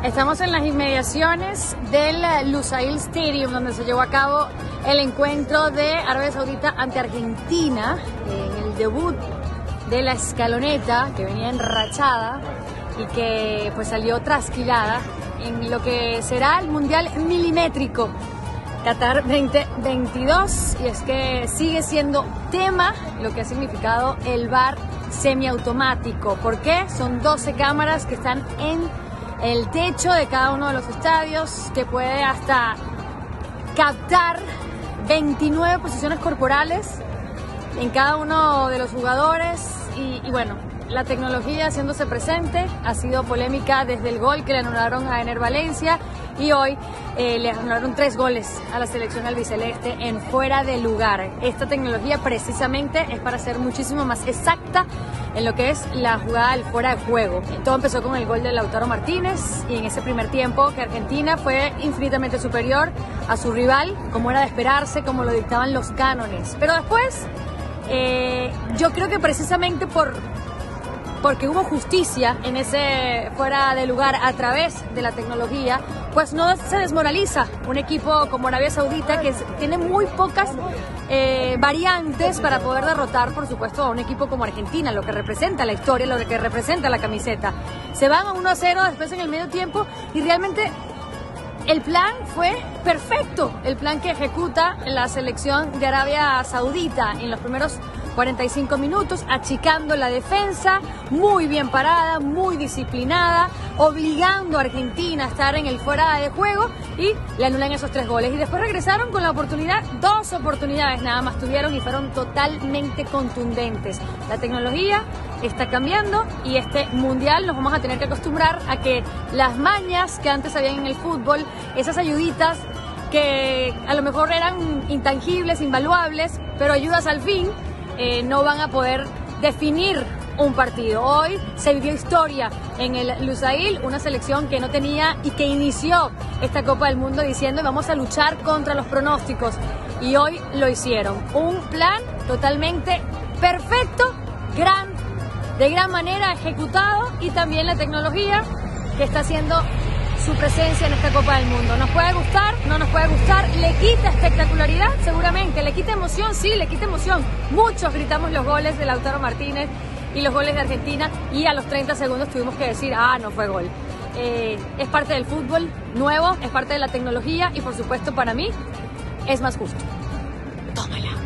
Estamos en las inmediaciones del Lusail Stadium, donde se llevó a cabo el encuentro de Arabia Saudita ante Argentina, en el debut de la escaloneta, que venía enrachada y que pues salió trasquilada en lo que será el Mundial Milimétrico Qatar 2022, y es que sigue siendo tema lo que ha significado el VAR semiautomático. ¿Por qué? Son 12 cámaras que están en el techo de cada uno de los estadios, que puede hasta captar 29 posiciones corporales en cada uno de los jugadores y bueno, la tecnología haciéndose presente. Ha sido polémica desde el gol que le anularon a Ener Valencia, y hoy le anularon 3 goles a la selección albiceleste en fuera de lugar. Esta tecnología precisamente es para ser muchísimo más exacta en lo que es la jugada del fuera de juego. Todo empezó con el gol de Lautaro Martínez, y en ese primer tiempo que Argentina fue infinitamente superior a su rival, como era de esperarse, como lo dictaban los cánones. Pero después, yo creo que precisamente porque hubo justicia en ese fuera de lugar a través de la tecnología, pues no se desmoraliza un equipo como Arabia Saudita, que tiene muy pocas variantes para poder derrotar, por supuesto, a un equipo como Argentina, lo que representa la historia, lo que representa la camiseta. Se van a 1-0 después en el medio tiempo, y realmente el plan fue perfecto, el plan que ejecuta la selección de Arabia Saudita en los primeros 45 minutos, achicando la defensa, muy bien parada, muy disciplinada, obligando a Argentina a estar en el fuera de juego, y le anulan esos 3 goles. Y después regresaron con la oportunidad, 2 oportunidades nada más tuvieron, y fueron totalmente contundentes. La tecnología está cambiando, y este mundial nos vamos a tener que acostumbrar a que las mañas que antes habían en el fútbol, esas ayuditas que a lo mejor eran intangibles, invaluables, pero ayudas al fin, no van a poder definir un partido. Hoy se vivió historia en el Lusail, una selección que no tenía y que inició esta Copa del Mundo diciendo: vamos a luchar contra los pronósticos, y hoy lo hicieron. Un plan totalmente perfecto, de gran manera ejecutado, y también la tecnología que está haciendo su presencia en esta Copa del Mundo. ¿Nos puede gustar? ¿No nos puede gustar? ¿Le quita espectacularidad? Seguramente. ¿Le quita emoción? Sí, le quita emoción. Muchos gritamos los goles de Lautaro Martínez y los goles de Argentina, y a los 30 segundos tuvimos que decir: no fue gol. Es parte del fútbol nuevo, es parte de la tecnología, y por supuesto para mí es más justo. Tómala.